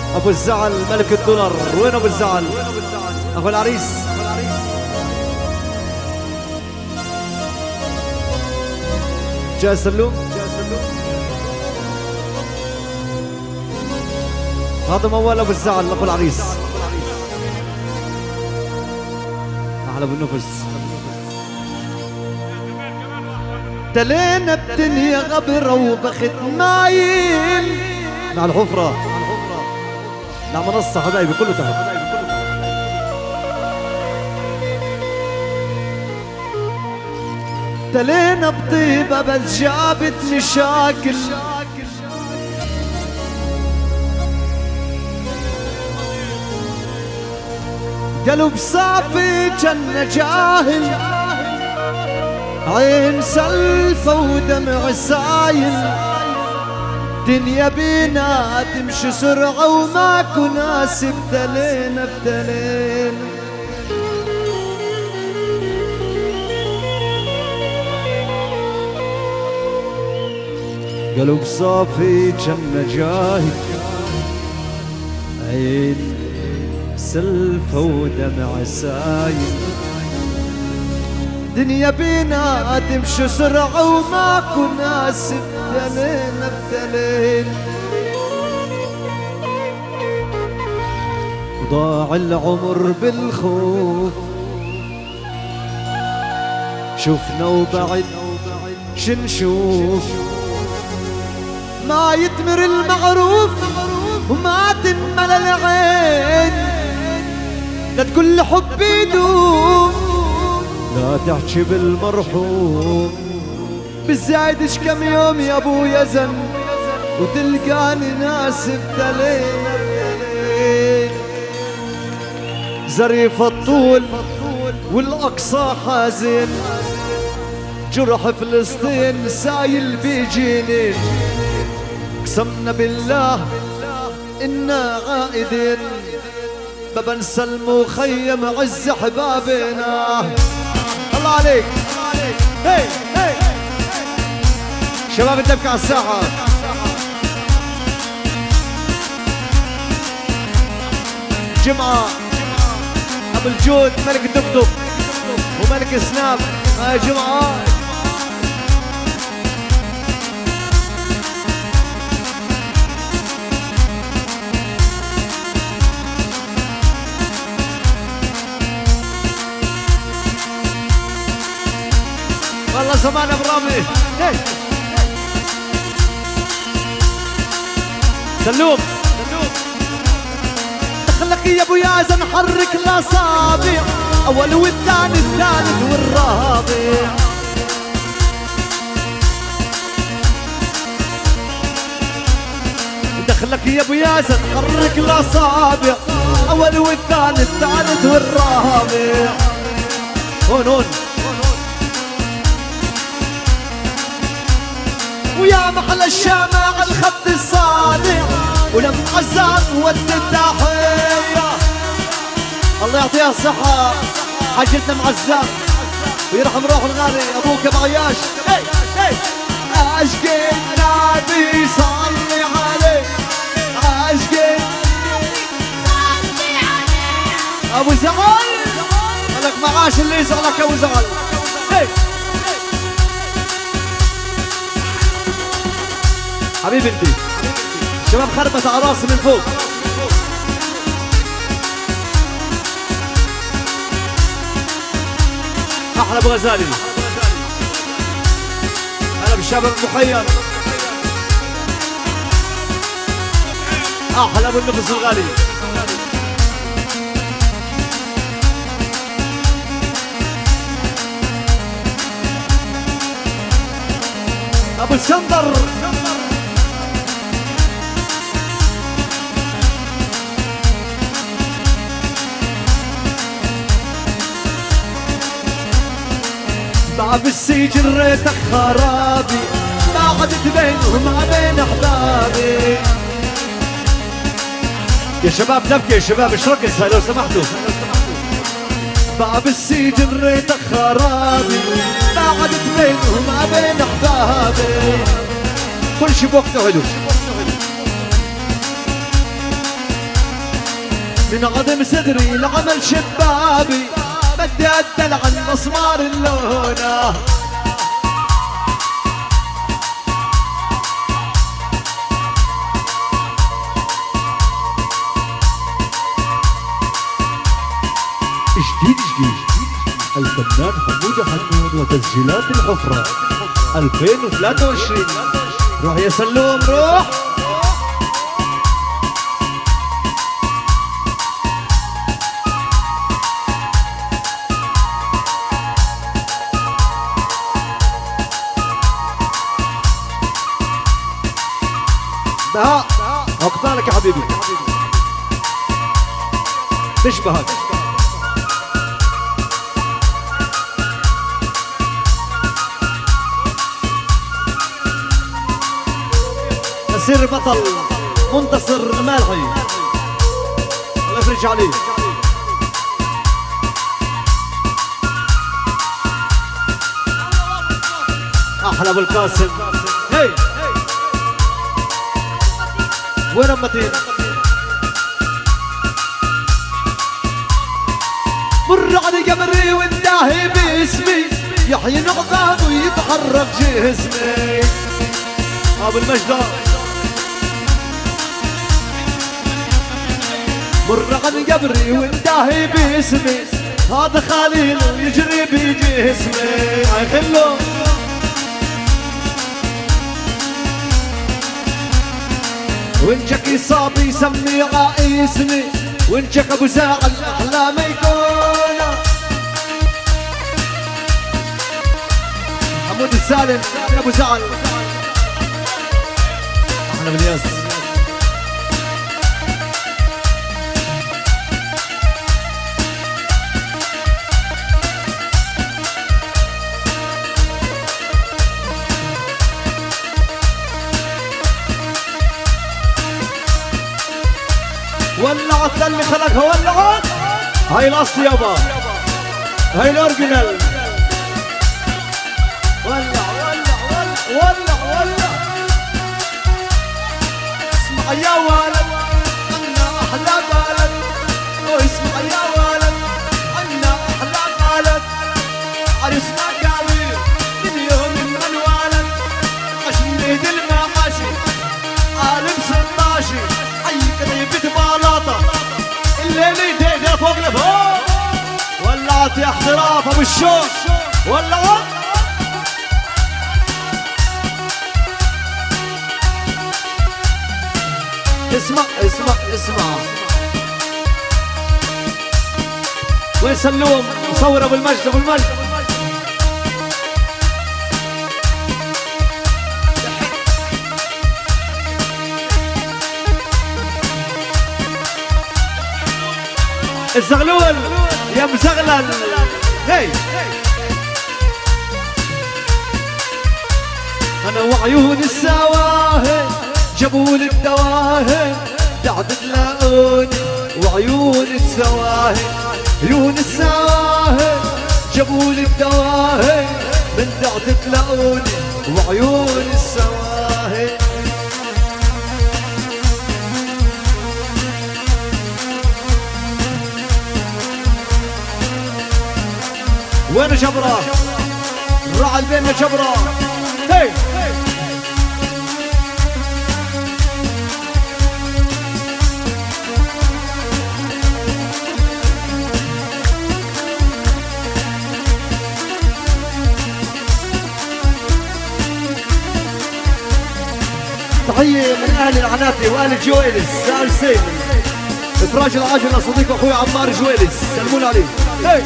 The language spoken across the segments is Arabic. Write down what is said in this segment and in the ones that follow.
ابو الزعل ملك الدولار. وين ابو الزعل؟ اخو العريس. جاهز سلوم؟ هذا موال ابو الزعل اخو العريس. احلى بالنفس. تلينا بدنيا غبرة وبخت مايل مع الحفرة مع منصة حبايبي كله تحت. تلينا بطيبة بس جابت مشاكل. قلب صافي جنة جاهل، عين سلفة ودمع سايل. دنيا بينا تمشي سرعة وماكو ناس. ابتلينا ابتلينا قلب صافي جنة جاهل، عين سلفة ودمع سايل. دنيا بينا تمشي سرعة وماكو ناس. ابتلينا ابتلينا وضاع العمر بالخوف. شفنا وبعد شنشوف. ما يتمر المعروف وما تنمل العين. لا تقول حبي يدوم، لا تحكي بالمرحوم. بالزايدش كم يوم يا ابويا زن وتلقاني ناس. ابتلينا ابتلينا زريف الطول والاقصى حزين. جرح فلسطين سايل بيجيني. قسمنا بالله إنا عائدين. ما بنسى المخيم عز حبابنا. الله عليك. هي هي شباب الدبكة على الساحة. جمعة أبو الجود ملك الدبدب وملك سناب. هاي جمعة والله زمان ابو رامي. سلوم دخلك يا ابو يازن حرك الاصابع. اول والثاني الثالث والرابع. دخلك يا ابو يازن حرك الاصابع. اول والثاني الثالث والرابع. هون هون ويا محل الشامع الخط الصادع. ولم عزام ود التحية. الله يعطيها الصحة حاجتنا معزام ويرحم روح الغالي ابوك ابو عياش. عاشق النبي صلي عليه. عاشق صلي عليه. ابو زغل قالك معاش اللي يزغلك ابو زغل. حبيبي انتي شباب خربت على راسي من فوق. احلى ابو غزالي. انا بالشباب المخيم. احلى ابو النفس الغالي. ابو السندر باب السجن ريتك خرابي. ما عدت بينهم ما بين احبابي. يا شباب نبكي يا شباب ايش رقص هاي لو سمحتوا. باب السجن ريتك خرابي. ما عدت بينهم ما بين احبابي. كل شي بوقته حلو. من عدم صدري لعمل شبابي بدي أدل عن مسمار اللونة جديد الفنان حمودة حنون وتسجيلات الحفرة 2023 روح يا سلوم روح بهاء عقبالك يا حبيبي تشبهك سر بطل منتصر المالحي الله يفرج عليه احلى ابو القاسم هي وين امتين مر علي قمري وانتهي باسمي يحيي نقطان ويتحرك جسمي ابو المجد مر عن قبري وانتهي باسمي هذا خليل ويجري بجسمي هاي خلو وانجك يصاب يسمي عايسني وانجك ابو زاعل احلى ما يكون حمود السالم يا ابو زعل احنا بالياس ولعت اللي خلقها ولعت هاي الاصل يابا هاي الاورجينال ولع ولع ولع ولع ولع اسمع يا ولد عنا احلى بلد اسمع يا ولد عنا احلى بلد عرسنا كبير من يوم ما انولد عشان المعاشي عالم 16 اي قريبة بالاطة الليلة تهدى فوق لفوق ولعت يا احتراف ابو الشوق ولعت اسمع اسمع اسمع وين سلوم مصور ابو المجد ابو المجد الزغلول يا مزغلل هي انا وعيون السواهي جابولي الدواهي بعد تلاقوني وعيون السواهي عيون السواهي جابولي الدواهي من بعد تلاقوني وعيون السواهي وين جبرة؟ الراعي بين جبرة هي تحية من أهل العناتي وأهل جويلس سال سيد إفراج العاجل صديق أخوي عمار جويلس سلمون عليه هي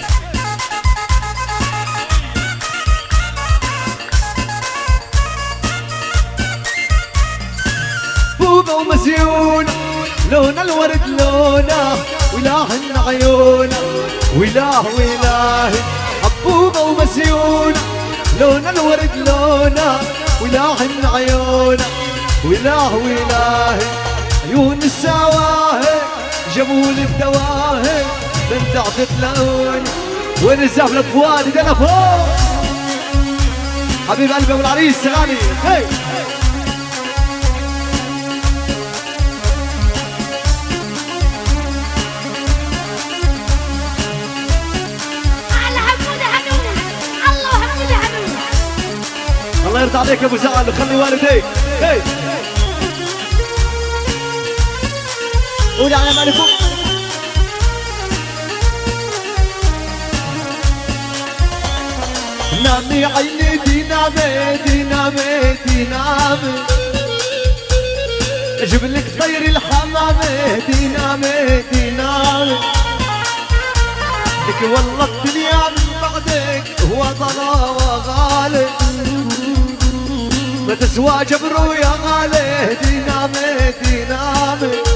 بوبة ومسيونة لون الورد لونه ولاهن عيونه وله حبوبة ومسيونة لون الورد لونه ولاهن عيونه وله عيون السواهي جابولي بدواهي بنت عطت لوني وين الزفلة فؤادي ده انا فوق حبيب قلبي ابو العريس غالي هي الله يرضى عليك يا ابو زعل وخلي والديك. هي قولي على مالكم. نامي عيني دينامي دينامي دينامي اجيب لك طير الحمامي دينامي دينامي لك والله الدنيا من بعدك هو ضنا وغالي ما تسوى جبرو يا غالي دينامي دينامي